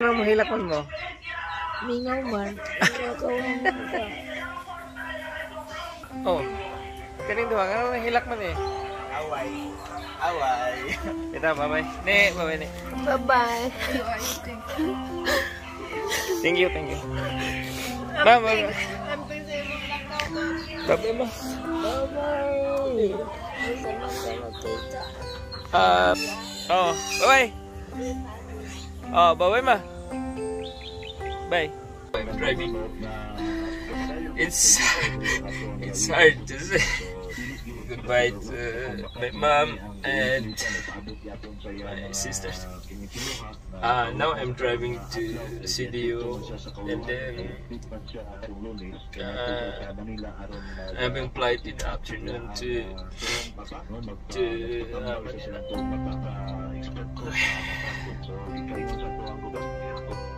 nang mahilakon mo? Mingaw man. Oh. Kaning duha nga nang hilakman eh. Away. Away. Kita bye-bye. Ne, bye-bye ne. Bye-bye. Thank you, thank you. Bye bye. Bye bye. Bye-bye. Oh, bye-bye. Oh, bye-bye ma. Bye. I'm driving. It's hard to say goodbye to my mom and my sisters. Now I'm driving to CDU and then having flight in the afternoon to Manila.